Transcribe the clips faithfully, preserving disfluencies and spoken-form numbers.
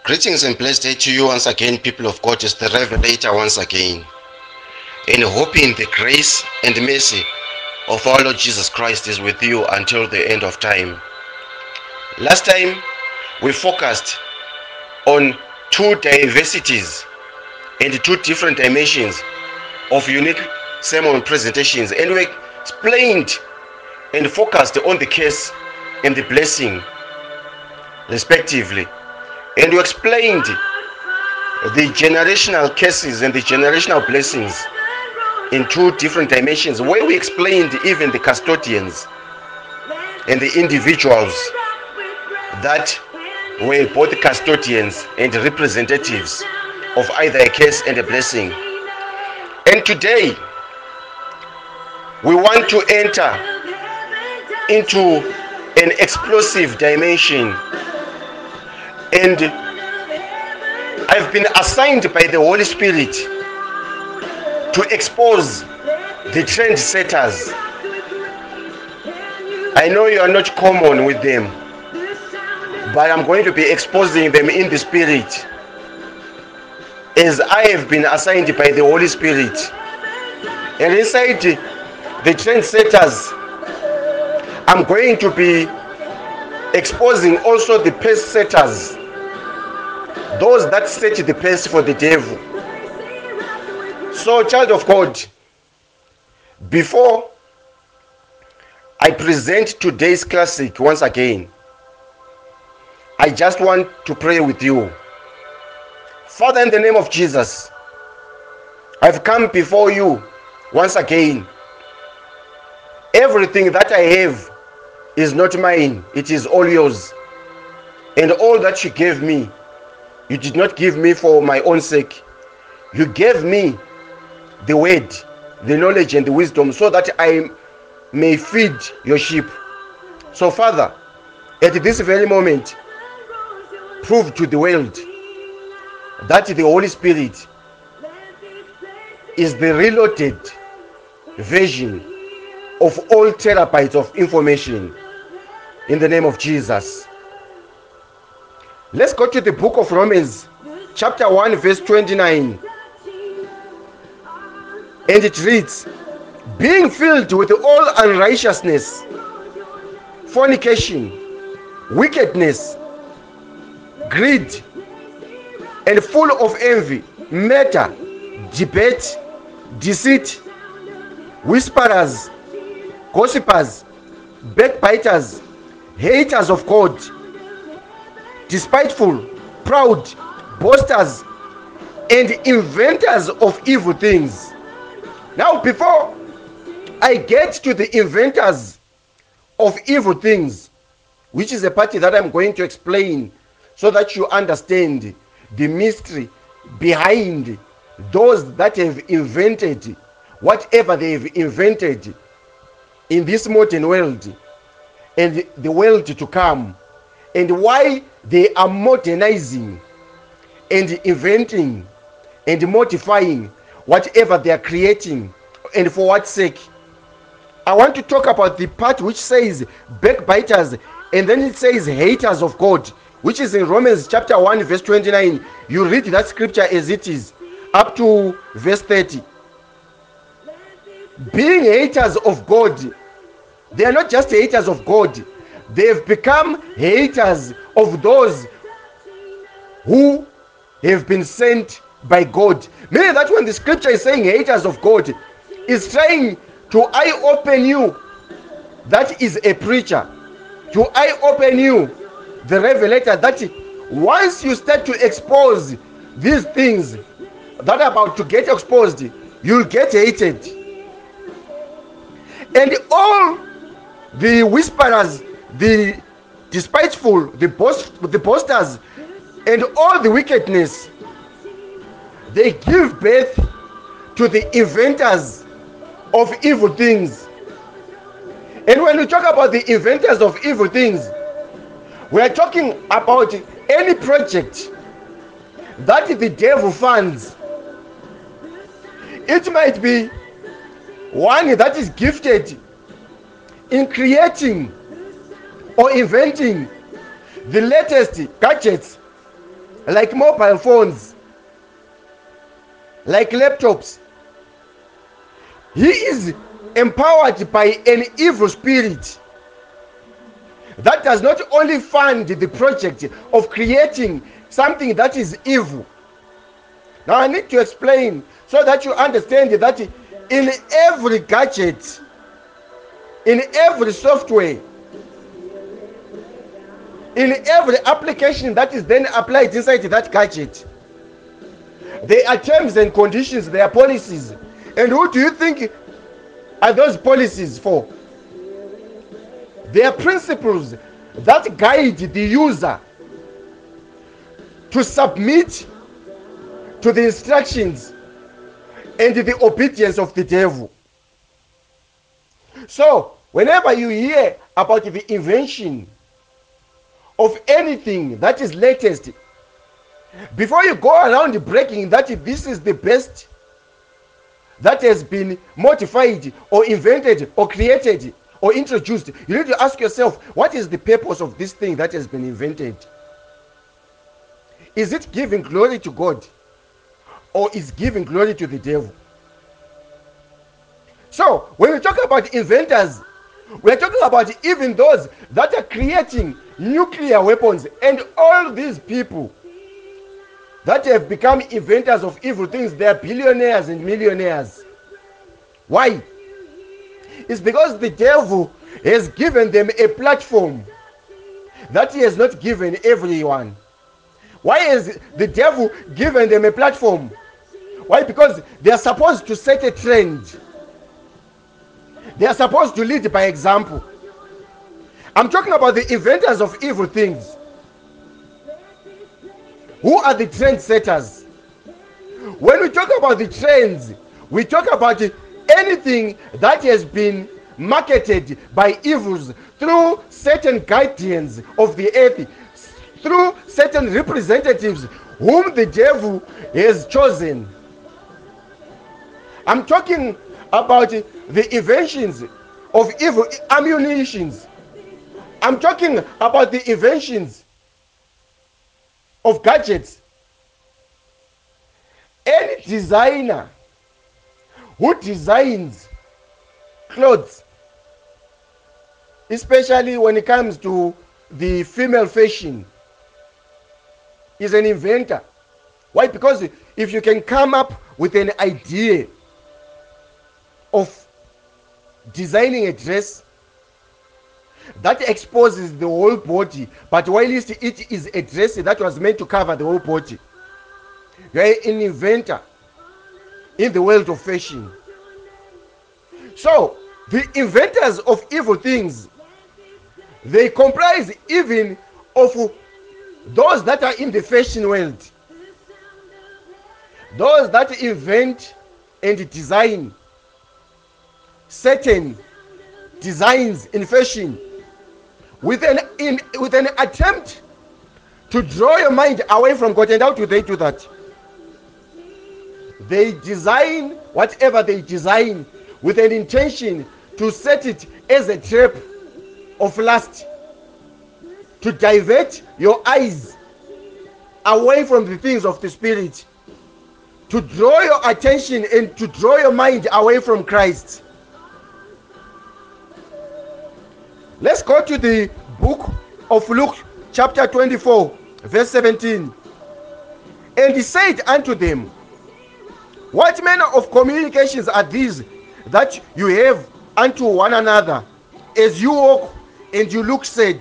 Greetings and blessed day to you once again, people of God. It's the Revelator once again. And hoping the grace and mercy of our Lord Jesus Christ is with you until the end of time. Last time we focused on two diversities and two different dimensions of unique sermon presentations, and we explained and focused on the curse and the blessing respectively. And you explained the generational curses and the generational blessings in two different dimensions, where we explained even the custodians and the individuals that were both custodians and representatives of either a curse and a blessing. And today we want to enter into an explosive dimension. And I've been assigned by the Holy Spirit to expose the trendsetters. I know you are not common with them, but I'm going to be exposing them in the Spirit, as I have been assigned by the Holy Spirit. And inside the trendsetters, I'm going to be exposing also the pace setters, those that set the pace for the devil. So, child of God, before I present today's classic once again, I just want to pray with you. Father, in the name of Jesus, I've come before you once again. Everything that I have is not mine, it is all yours. And all that you gave me, you did not give me for my own sake. You gave me the word, the knowledge and the wisdom, so that I may feed your sheep. So Father, at this very moment, prove to the world that the Holy Spirit is the reloaded version of all terabytes of information, in the name of Jesus. Let's go to the book of Romans, chapter one, verse twenty-nine. And it reads, being filled with all unrighteousness, fornication, wickedness, greed, and full of envy, murder, debate, deceit, whisperers, gossipers, backbiters, haters of God, despiteful, proud, boasters, and inventors of evil things. Now, before I get to the inventors of evil things, which is a part that I'm going to explain so that you understand the mystery behind those that have invented whatever they have invented in this modern world and the world to come, and why they are modernizing and inventing and modifying whatever they are creating, and for what sake. I want to talk about the part which says backbiters, and then it says haters of God, which is in Romans chapter one, verse twenty-nine. You read that scripture as it is up to verse thirty. Being haters of God, they are not just haters of God, they have become haters of those who have been sent by God. Meaning that when the scripture is saying haters of God, it's trying to eye open you, that is a preacher, to eye open you, the revelator, that once you start to expose these things that are about to get exposed, you'll get hated. And all the whisperers, the despiteful, the boast, the boasters, and all the wickedness, they give birth to the inventors of evil things. And when we talk about the inventors of evil things, we are talking about any project that the devil funds. It might be one that is gifted in creating or inventing the latest gadgets like mobile phones, like laptops. He is empowered by an evil spirit that does not only fund the project of creating something that is evil. Now I need to explain so that you understand that in every gadget, in every software, in every application that is then applied inside that gadget, there are terms and conditions, there are policies. And who do you think are those policies for? They are principles that guide the user to submit to the instructions and the obedience of the devil. So, whenever you hear about the invention of anything that is latest, before you go around breaking that this is the best that has been modified or invented or created or introduced, you need to ask yourself, what is the purpose of this thing that has been invented? Is it giving glory to God, or is giving glory to the devil? So when we talk about inventors, we're talking about even those that are creating nuclear weapons, and all these people that have become inventors of evil things, they are billionaires and millionaires. Why? It's because the devil has given them a platform that he has not given everyone. Why has the devil given them a platform? Why? Because they are supposed to set a trend. They are supposed to lead by example. I'm talking about the inventors of evil things. Who are the trend setters? When we talk about the trends, we talk about anything that has been marketed by evils through certain guardians of the earth, through certain representatives whom the devil has chosen. I'm talking about the inventions of evil ammunitions. I'm talking about the inventions of gadgets. Any designer who designs clothes, especially when it comes to the female fashion, is an inventor. Why? Because if you can come up with an idea of designing a dress that exposes the whole body, but while it is a dress that was meant to cover the whole body, you are an inventor in the world of fashion. So the inventors of evil things, they comprise even of those that are in the fashion world, those that invent and design certain designs in fashion with an in with an attempt to draw your mind away from God. And how do they do that? They design whatever they design with an intention to set it as a trap of lust, to divert your eyes away from the things of the spirit, to draw your attention and to draw your mind away from Christ. Let's go to the book of Luke chapter twenty-four verse seventeen. And he said unto them, what manner of communications are these that you have unto one another as you walk and you look sad?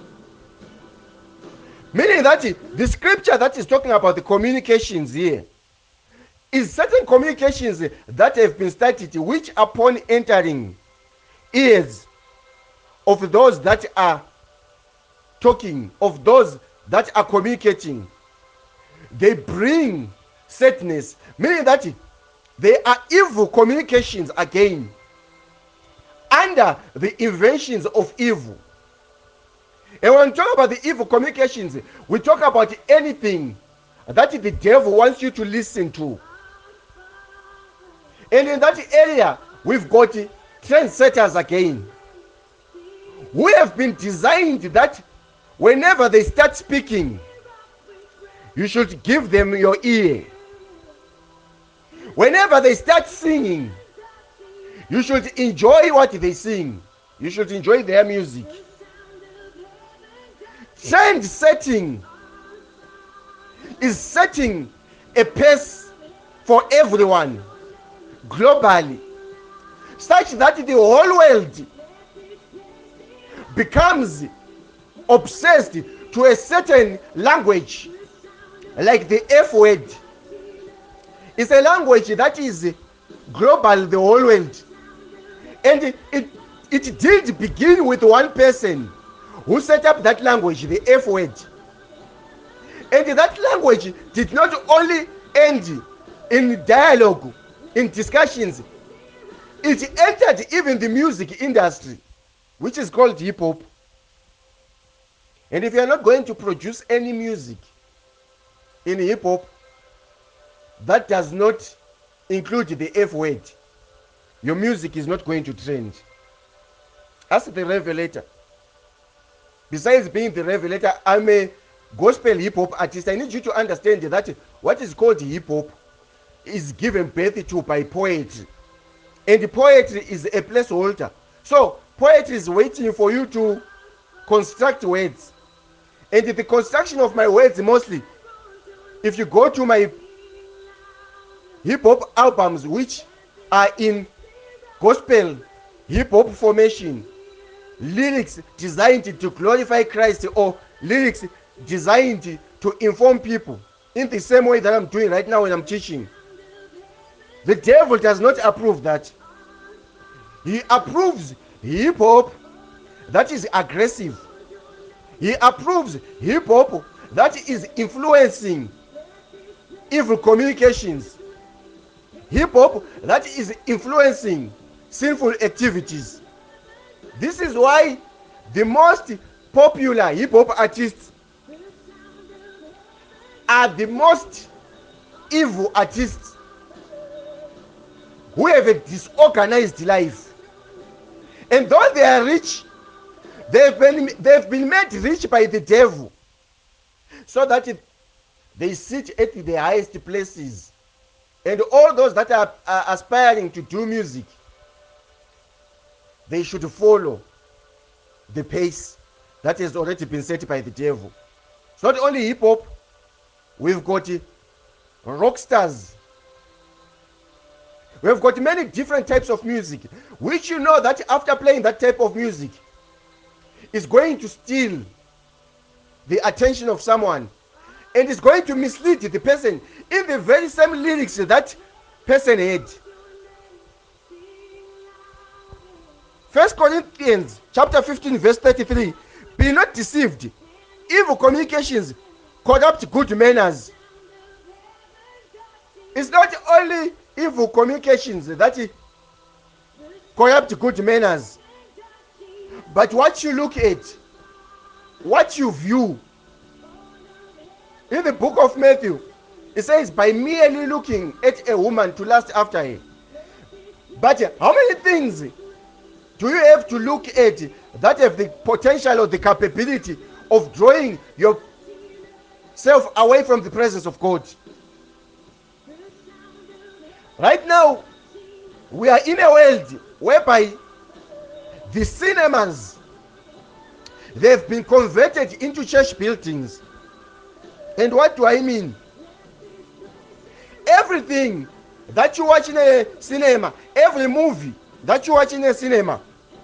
Meaning that the scripture that is talking about the communications here is certain communications that have been started, which upon entering ears of those that are talking, of those that are communicating, they bring sadness. Meaning that they are evil communications again, under the inventions of evil. And when we talk about the evil communications, we talk about anything that the devil wants you to listen to. And in that area, we've got trendsetters again, who have been designed that whenever they start speaking, You should give them your ear. Whenever they start singing, you should enjoy what they sing. You should enjoy their music. Trend setting is setting a pace for everyone globally, such that the whole world becomes obsessed to a certain language, like the F word. It's a language that is global, the whole world. And it, it, it did begin with one person who set up that language, the F word. And that language did not only end in dialogue, in discussions, it entered even the music industry, which is called hip-hop. And if you are not going to produce any music in hip-hop that does not include the F word, your music is not going to trend. Ask the Revelator. Besides being the Revelator, I'm a gospel hip-hop artist. I need you to understand that what is called hip-hop is given birth to by poetry. And poetry is a placeholder. So poetry is waiting for you to construct words. And the construction of my words mostly, if you go to my hip-hop albums, which are in gospel hip-hop formation, lyrics designed to glorify Christ, or lyrics designed to inform people, in the same way that I'm doing right now when I'm teaching. The devil does not approve that. He approves hip-hop that is aggressive. He approves hip-hop that is influencing evil communications. Hip-hop that is influencing sinful activities. This is why the most popular hip-hop artists are the most evil artists who have a disorganized life. And though they are rich, they've been, they've been made rich by the devil, so that it, they sit at the highest places. And all those that are, are aspiring to do music, they should follow the pace that has already been set by the devil. It's not only hip-hop, we've got rock stars. We've got many different types of music, which you know that after playing that type of music, is going to steal the attention of someone, and is going to mislead the person in the very same lyrics that person had. First Corinthians chapter fifteen verse thirty-three, be not deceived, evil communications corrupt good manners. It's not only evil communications that corrupt good manners, but what you look at, what you view. In the book of Matthew, it says, by merely looking at a woman to lust after her. But how many things do you have to look at that have the potential or the capability of drawing yourself away from the presence of God? Right now, we are in a world whereby the cinemas, they've been converted into church buildings. And what do I mean? Everything that you watch in a cinema, every movie that you watch in a cinema,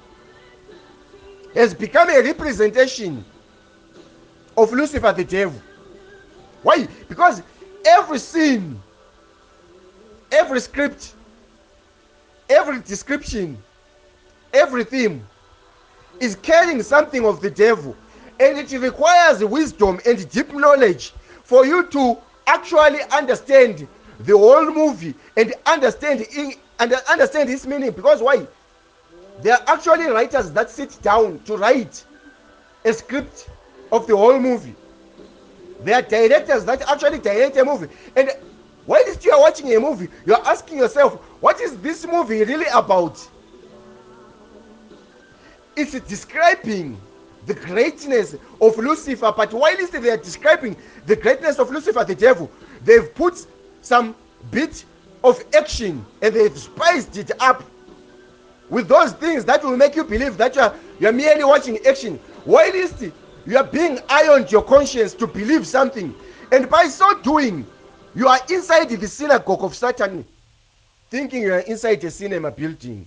has become a representation of Lucifer the devil. Why? Because every scene, every script, every description, every theme is carrying something of the devil, and it requires wisdom and deep knowledge for you to actually understand the whole movie and understand in, and understand its meaning. Because why? There are actually writers that sit down to write a script of the whole movie. There are directors that actually direct a movie. And while you are watching a movie, you are asking yourself, what is this movie really about? It's describing the greatness of Lucifer, but whilst they are describing the greatness of Lucifer, the devil, they've put some bit of action and they've spiced it up with those things that will make you believe that you are, you are merely watching action, whilst you are being ironed your conscience to believe something. And by so doing, you are inside the synagogue of Satan, thinking you are inside a cinema building.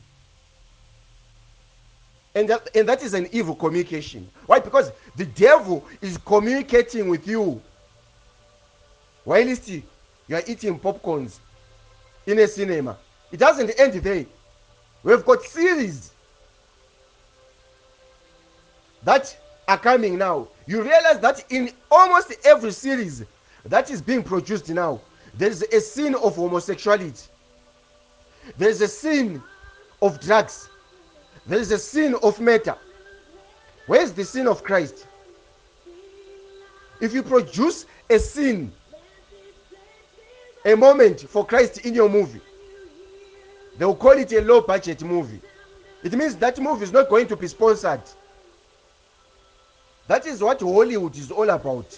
And that, and that is an evil communication. Why? Because the devil is communicating with you whilst you are eating popcorns in a cinema. It doesn't end there. We've got series that are coming now. You realize that in almost every series that is being produced now, there is a scene of homosexuality. There is a scene of drugs. There is a sin of matter. Where is the sin of Christ? If you produce a sin, a moment for Christ in your movie, they will call it a low budget movie. It means that movie is not going to be sponsored. That is what Hollywood is all about.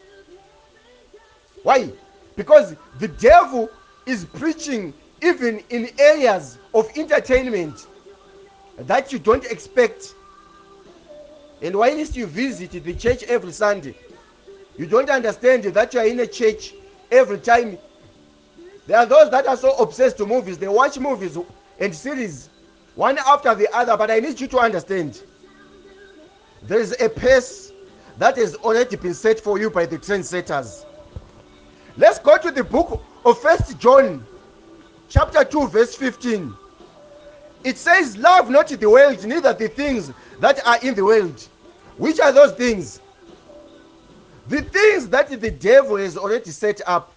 Why? Because the devil is preaching even in areas of entertainment that you don't expect. And whilst you visit the church every Sunday, you don't understand that you are in a church every time. There are those that are so obsessed to movies, they watch movies and series one after the other. But I need you to understand, there is a pace that has already been set for you by the trendsetters. Let's go to the book of First John chapter two verse fifteen. It says, love not the world, neither the things that are in the world. Which are those things? The things that the devil has already set up.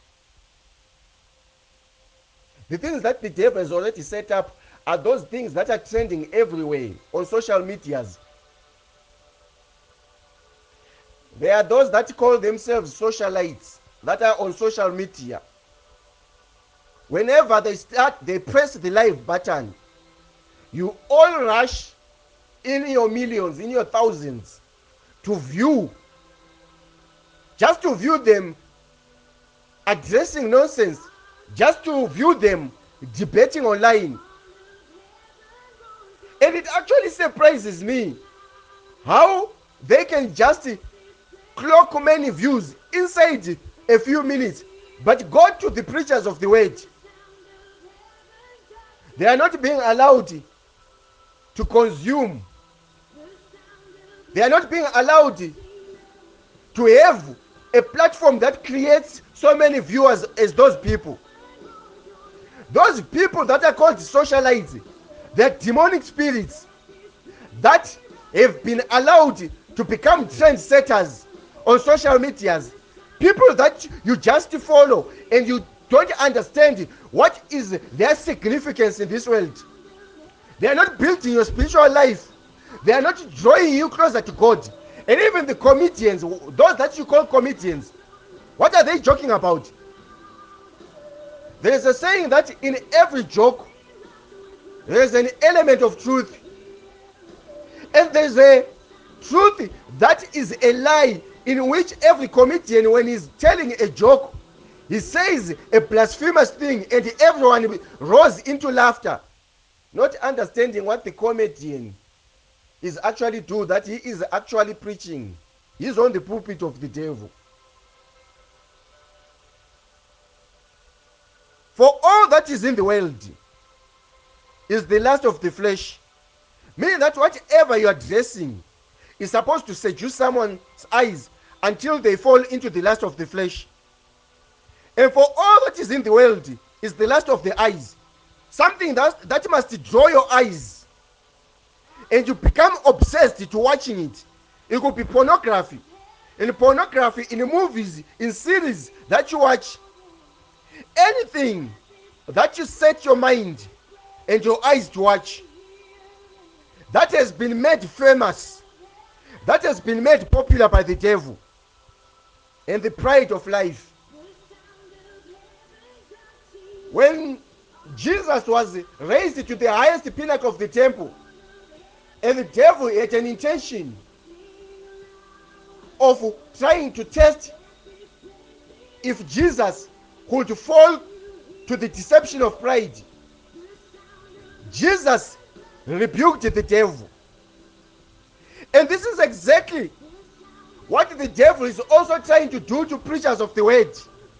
The things that the devil has already set up are those things that are trending everywhere on social medias. There are those that call themselves socialites that are on social media. Whenever they start, they press the live button. You all rush in your millions, in your thousands, to view, just to view them addressing nonsense, just to view them debating online. And it actually surprises me how they can just clock many views inside a few minutes, but go to the preachers of the word. They are not being allowed to consume. They are not being allowed to have a platform that creates so many viewers as those people. Those people that are called socialites, they are demonic spirits that have been allowed to become trendsetters on social medias. People that you just follow and you don't understand what is their significance in this world. They are not building your spiritual life. They are not drawing you closer to God. And even the comedians, those that you call comedians, what are they joking about? There is a saying that in every joke, there is an element of truth. And there is a truth that is a lie, in which every comedian, when he's telling a joke, he says a blasphemous thing and everyone rolls into laughter, not understanding what the comedian is actually doing, that he is actually preaching. He's on the pulpit of the devil. For all that is in the world is the lust of the flesh, meaning that whatever you are dressing is supposed to seduce someone's eyes until they fall into the lust of the flesh. And for all that is in the world is the lust of the eyes, something that, that must draw your eyes and you become obsessed to watching it. It could be pornography. In pornography, in movies, in series that you watch, anything that you set your mind and your eyes to watch, that has been made famous, that has been made popular by the devil and the pride of life. When Jesus was raised to the highest pinnacle of the temple, and the devil had an intention of trying to test if Jesus could fall to the deception of pride, Jesus rebuked the devil. And this is exactly what the devil is also trying to do to preachers of the word.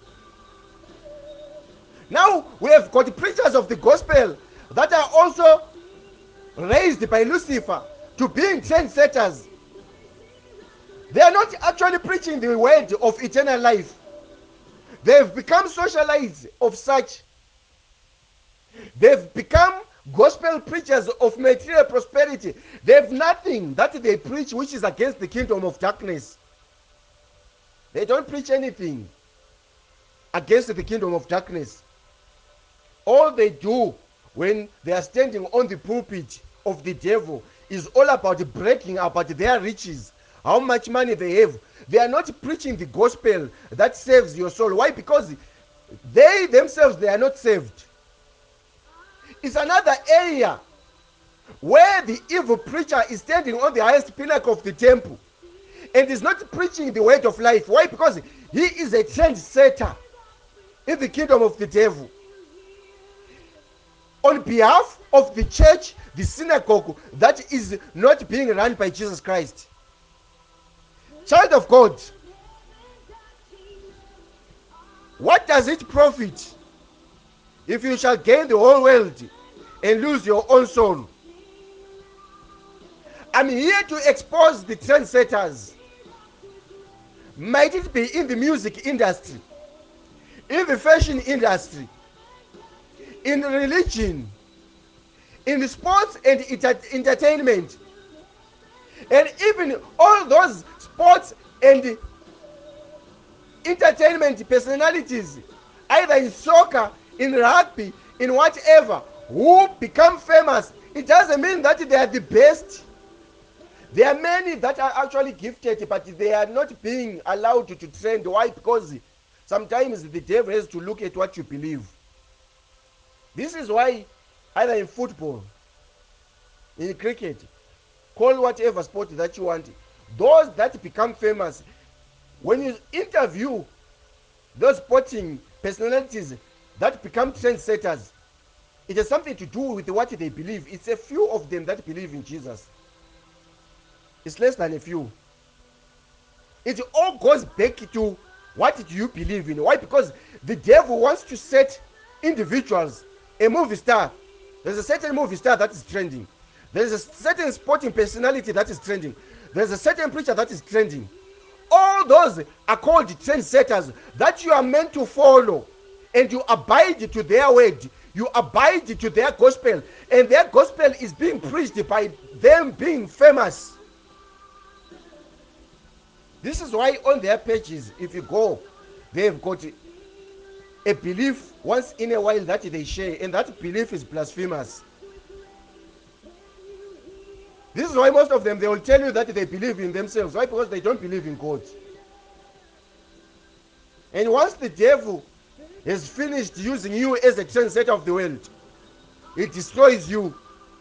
Now we have got preachers of the gospel that are also raised by Lucifer to being trendsetters. They are not actually preaching the word of eternal life. They've become socialites of such. They've become gospel preachers of material prosperity. They have nothing that they preach which is against the kingdom of darkness. They don't preach anything against the kingdom of darkness. All they do when they are standing on the pulpit of the devil is all about bragging about their riches, how much money they have. They are not preaching the gospel that saves your soul. Why? Because they themselves, they are not saved. It's another area where the evil preacher is standing on the highest pinnacle of the temple and is not preaching the word of life. Why? Because he is a trendsetter in the kingdom of the devil. On behalf of the church, the synagogue that is not being run by Jesus Christ. Child of God, what does it profit if you shall gain the whole world and lose your own soul? I'm here to expose the trendsetters. Might it be in the music industry, in the fashion industry, in religion, in sports and enter- entertainment, and even all those sports and entertainment personalities, either in soccer, in rugby, in whatever, who become famous. It doesn't mean that they are the best. There are many that are actually gifted, but they are not being allowed to, to trend. Why? Because sometimes the devil has to look at what you believe. This is why either in football, in cricket, call whatever sport that you want, those that become famous, when you interview those sporting personalities that become trendsetters, it has something to do with what they believe. It's a few of them that believe in Jesus. It's less than a few. It all goes back to what do you believe in. Why? Because the devil wants to set individuals, a movie star. There's a certain movie star that is trending. There's a certain sporting personality that is trending. There's a certain preacher that is trending. All those are called trendsetters that you are meant to follow, and you abide to their word. You abide to their gospel, and their gospel is being preached by them being famous. This is why on their pages, if you go, they've got a belief once in a while that they share, and that belief is blasphemous. This is why most of them, they will tell you that they believe in themselves. Why? Because they don't believe in God. And once the devil has finished using you as a trendsetter of the world, he destroys you.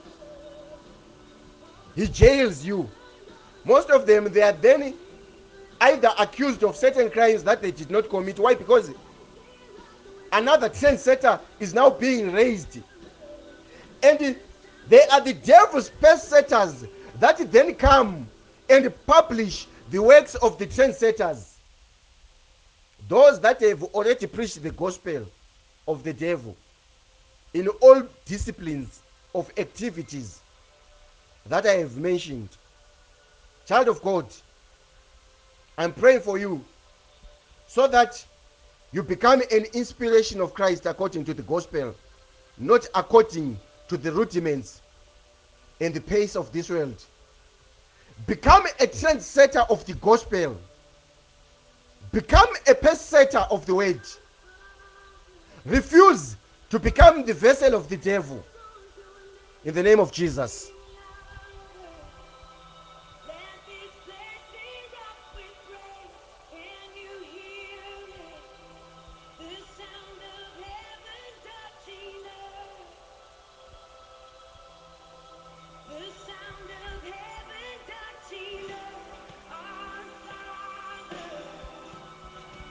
He jails you. Most of them, they are then either accused of certain crimes that they did not commit. Why? Because another trendsetter is now being raised. And they are the devil's best setters that then come and publish the works of the trendsetters. Those that have already preached the gospel of the devil in all disciplines of activities that I have mentioned. Child of God, I'm praying for you so that you become an inspiration of Christ according to the gospel, not according to the rudiments and the pace of this world. Become a trendsetter of the gospel. Become a pace-setter of the word. Refuse to become the vessel of the devil. In the name of Jesus.